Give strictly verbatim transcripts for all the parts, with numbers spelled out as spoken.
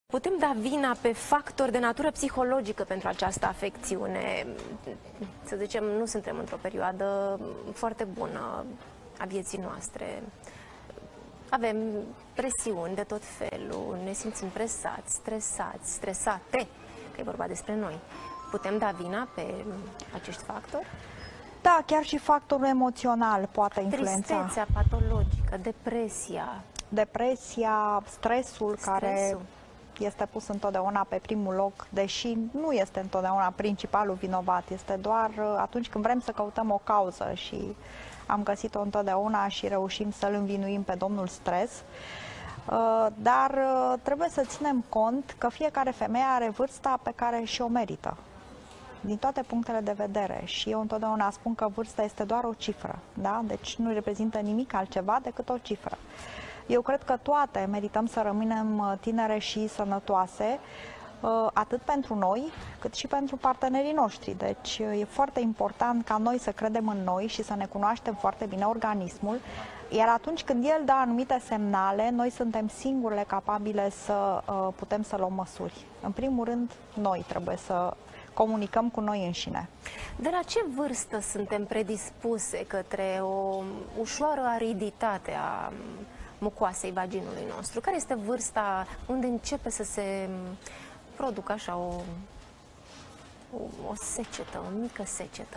Putem da vina pe factori de natură psihologică pentru această afecțiune? Să zicem, nu suntem într-o perioadă foarte bună a vieții noastre. Avem presiuni de tot felul, ne simțim presați, stresați, stresate, că e vorba despre noi. Putem da vina pe acești factori? Da, chiar și factorul emoțional poate influența. Tristețea patologică, depresia. Depresia, stresul, Stresul. care este pus întotdeauna pe primul loc, deși nu este întotdeauna principalul vinovat, este doar atunci când vrem să căutăm o cauză și am găsit-o întotdeauna și reușim să-l învinuim pe domnul stres. Dar trebuie să ținem cont că fiecare femeie are vârsta pe care și-o merită, din toate punctele de vedere, și eu întotdeauna spun că vârsta este doar o cifră, da? Deci nu reprezintă nimic altceva decât o cifră. Eu cred că toate merităm să rămânem tinere și sănătoase, atât pentru noi, cât și pentru partenerii noștri. Deci e foarte important ca noi să credem în noi și să ne cunoaștem foarte bine organismul, iar atunci când el dă anumite semnale, noi suntem singurele capabile să putem să luăm măsuri. În primul rând, noi trebuie să comunicăm cu noi înșine. De la ce vârstă suntem predispuse către o ușoară ariditate a mucoasei vaginului nostru? Care este vârsta unde începe să se producă așa o, o, o secetă, o mică secetă?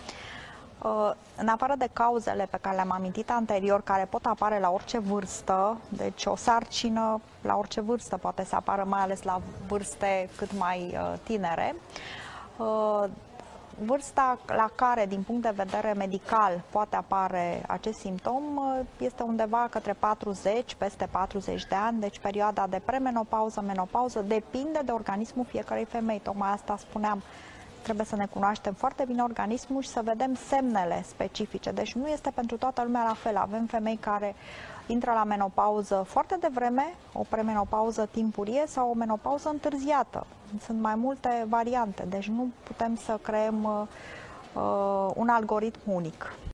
În afară de cauzele pe care le-am amintit anterior, care pot apare la orice vârstă, deci o sarcină la orice vârstă poate să apară, mai ales la vârste cât mai tinere, vârsta la care, din punct de vedere medical, poate apare acest simptom este undeva către patruzeci, peste patruzeci de ani, deci perioada de premenopauză, menopauză, depinde de organismul fiecărei femei. Tocmai asta spuneam, trebuie să ne cunoaștem foarte bine organismul și să vedem semnele specifice. Deci nu este pentru toată lumea la fel. Avem femei care intră la menopauză foarte devreme, o premenopauză timpurie sau o menopauză întârziată. Sunt mai multe variante, deci nu putem să creăm uh, un algoritm unic.